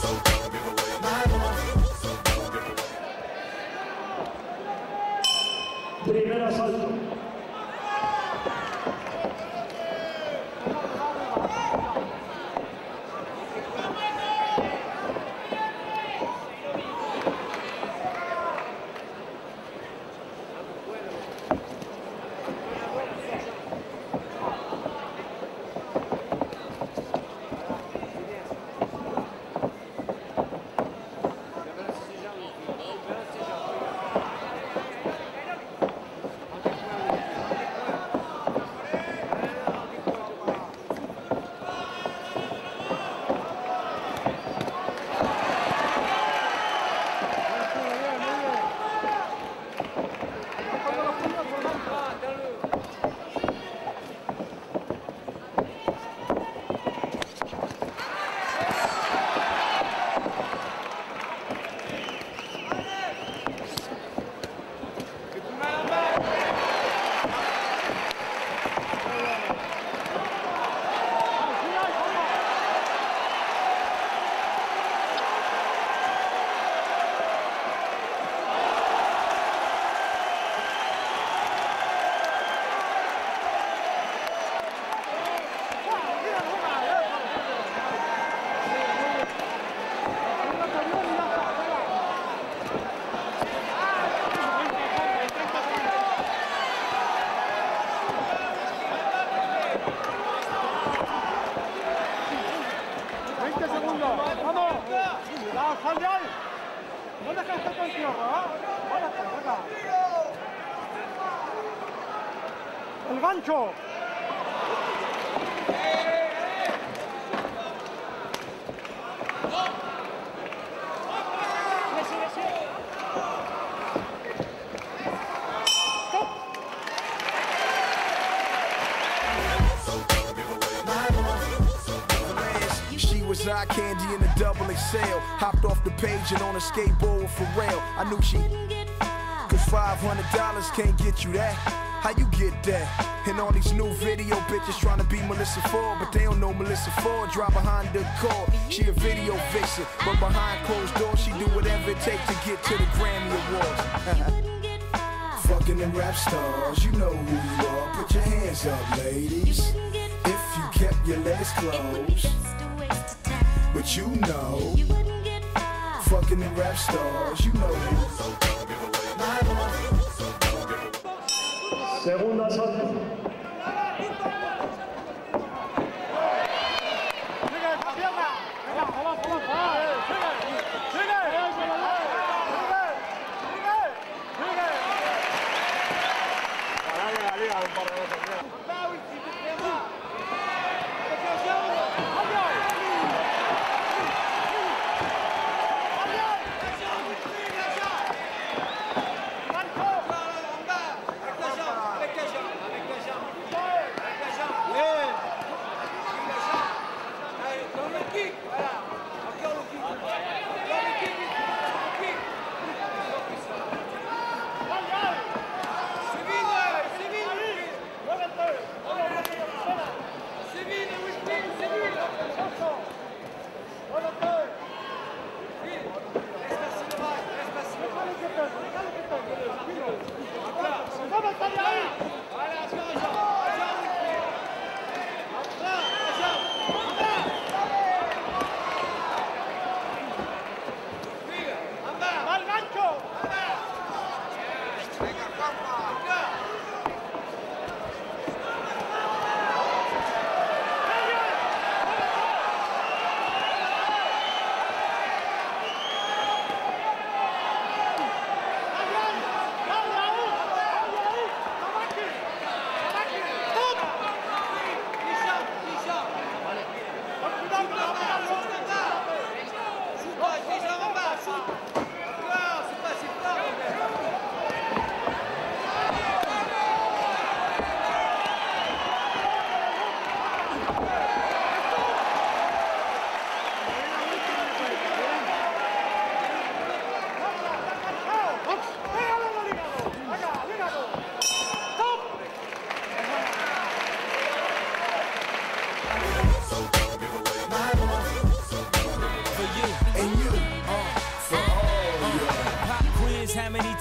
Primer asalto. No dejes estar con tierra, ¡El gancho! Was eye candy in a double XL. Hopped off the page and on a skateboard with Pharrell. I knew she, cause $500 can't get you that. How you get that? And all these new video bitches trying to be Melissa Ford, but they don't know Melissa Ford. Drive behind the car, she a video vixen, but behind closed doors she do whatever it takes to get to the Grammy Awards. Fucking them rap stars, you know who you are. Put your hands up, ladies. If you kept your legs closed. But you know, fucking the rap stars, you know. Segunda asalto.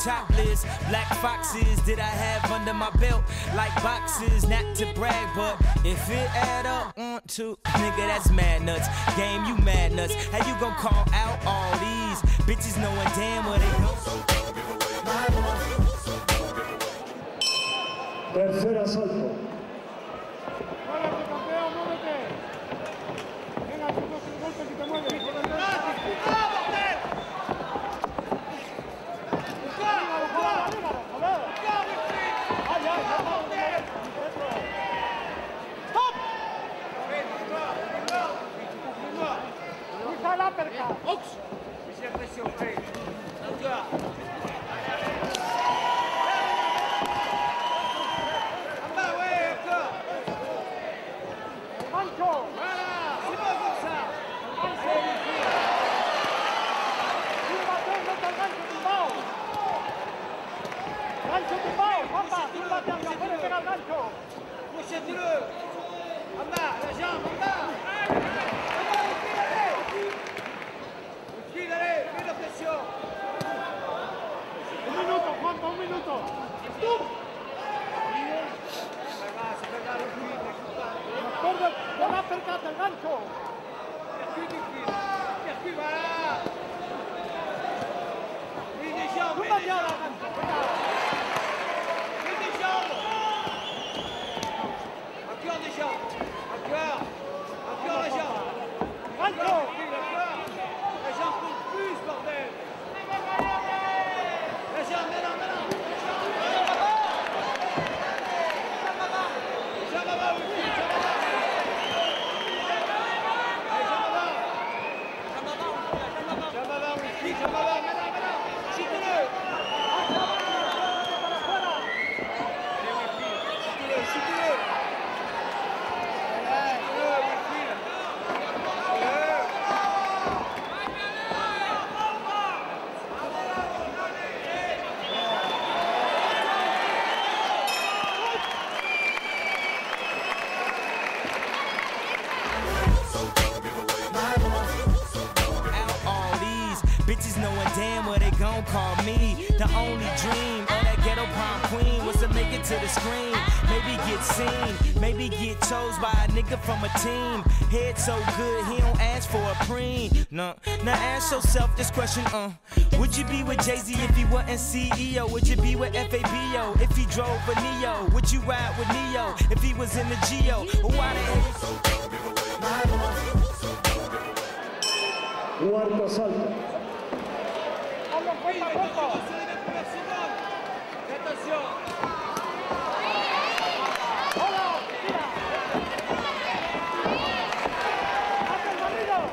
topless. Black foxes did I have under my belt? Like boxes, not to brag, but if it add up, 1, 2, nigga, that's mad nuts. Game, you mad nuts. How you gon' call out all these bitches knowing damn where they go? Tercer asalto. Muévete, campeón, muévete. Venga, tú dos golpes y te mueves. ¡Stop! Usa el uppercut. ¡Ox! Gancho. Gancho tumbado, Juanpa, túmbate al cajón y pega el gancho. Couchez-le. En bas, la jambe, en bas. File, allez, mets la pression. Un minuto, Juanpa, un minuto. ¡Stop! C'est pas grave, le file, n'écoute pas. Mejor del uppercut el gancho. Percule, voilà. Mets des jambes, mets Túmbate des ahora, jambes. gancho. Venga. Mets des jambes. Encore des jambes. Encore la jambe. Gancho. La jambe compte plus, bordel. La jambe, maintenant. Jambe avant, oui, jambe avant. Allez, jambe avant. Jambe avant, oui, jambe avant, maintenant. Chute-le. Chute-le. Bitches knowing damn well they gon' call me the only dream of that ghetto prom queen was to make it to the screen. Maybe get seen, maybe get chose by a nigga from a team. Head so good, he don't ask for a preen. No, now ask yourself this question, would you be with Jay-Z if he wasn't CEO? Would you be with FABO if he drove a Neo? Would you ride with Neo if he was in the Geo? Why the hell? Cuarto asalto. Hazlo, Juanpa, pronto. Attention. ¡Hola! ¡Tira! ¡Haz el barrido!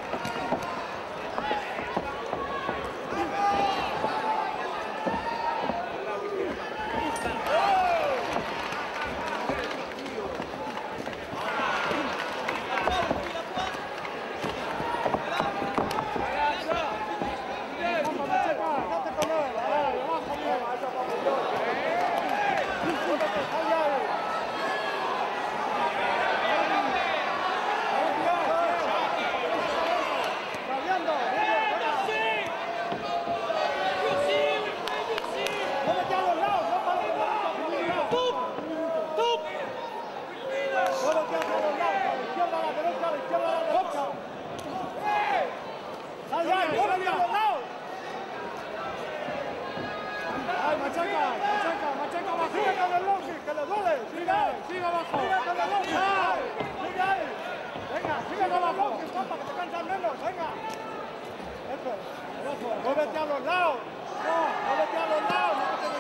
Muévete a los lados. No, muévete a los lados. No te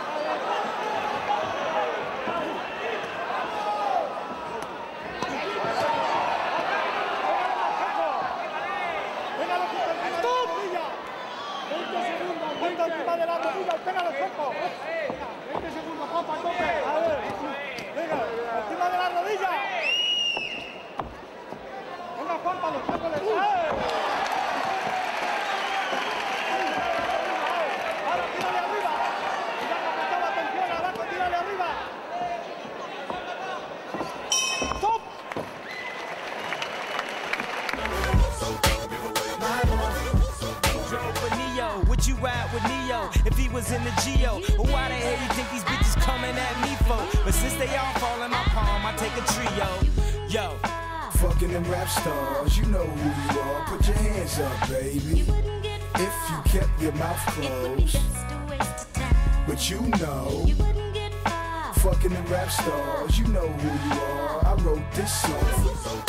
Pégalo encima de la rodilla. 20 segundos. Ponte encima de la rodilla y pégalo seco. 20 segundos, Juanpa, tope. A ver. Venga, encima de la rodilla. Venga, Juanpa, los tacos de... Ahora tírale arriba. Ya que prestaba atención, abajo, tírale arriba. ¡Stop! Drove a Neo, would you ride with Neo if he he was in the Geo. Well, why the hell you think these bitches coming at me for? But since they all fall in my palm, I take a trio. Yo. Fucking them rap stars, you know who you are. Put your hands up, baby. If you kept your mouth closed. But you know. Fucking them rap stars, you know who you are. I wrote this song.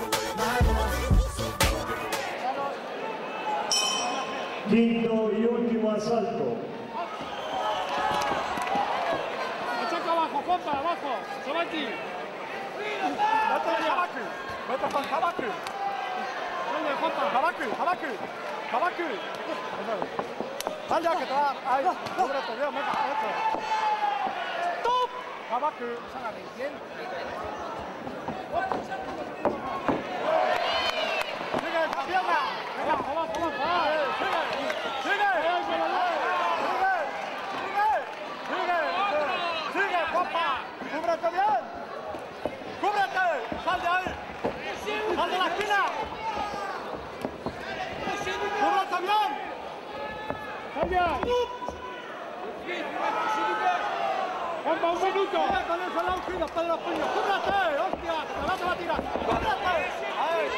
Quinto y último asalto. Achaca abajo, Juanpa, abajo. Sabaki. Vete con Jabaku. Venga, Juanpa, Jabaku. Dale a que te va. Ahí, cúbrete bien, venga, eso. ¡Stop! Jabaku, sácale, bien. Sigue, pierna. Venga, abajo. Sigue, Juanpa. Cúbrete bien. ¡Cúbrete! ¡Sal de ahí! ¡Sal de la esquina! ¡Cúbrete bien! ¡Sal bien! ¡Juanpa, un minuto! ¡Con el salón, Pedro Puño! ¡Cúbrete! ¡Hostia! ¡Que te va a tirar! ¡Cúbrete! ¡Ahí!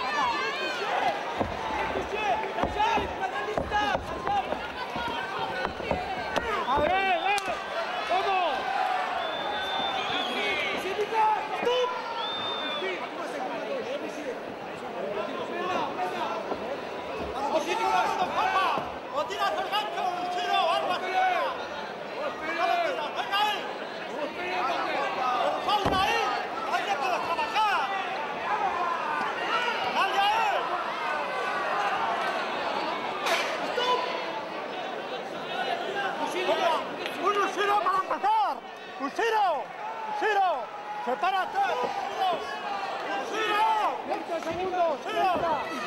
¡O tiras el gancho, un tiro, algo así! ¡No lo tiras! ¡Venga ahí! ¡Sal ahí! ¡Ahí le puedes trabajar! ¡Dale ahí! ¡Stop! ¡Un Ushiro para empezar! ¡Ushiro! ¡Sepárate! ¡Ushiro! 20 segundos! ¡Ushiro!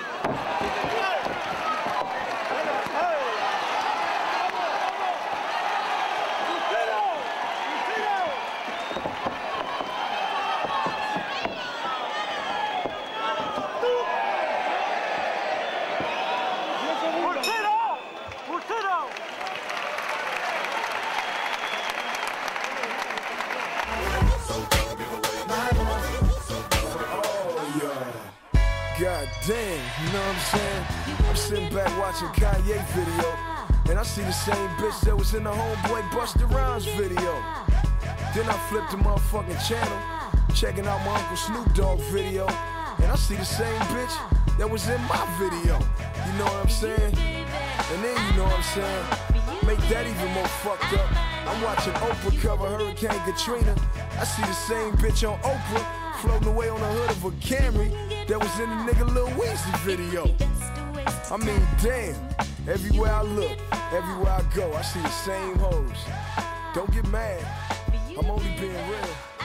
God damn, you know what I'm saying? I'm sitting back watching Kanye video, and I see the same bitch that was in the Homeboy Busta Rhymes video. Then I flipped the motherfucking channel, checking out my Uncle Snoop Dogg video, and I see the same bitch that was in my video. You know what I'm saying? And then you know what I'm saying? Make that even more fucked up. I'm watching Oprah cover Hurricane Katrina. I see the same bitch on Oprah floating away on the hood of a Camry that was in the nigga Lil Weezy video. I mean, damn, everywhere I look, everywhere I go, I see the same hoes. Don't get mad, I'm only being real.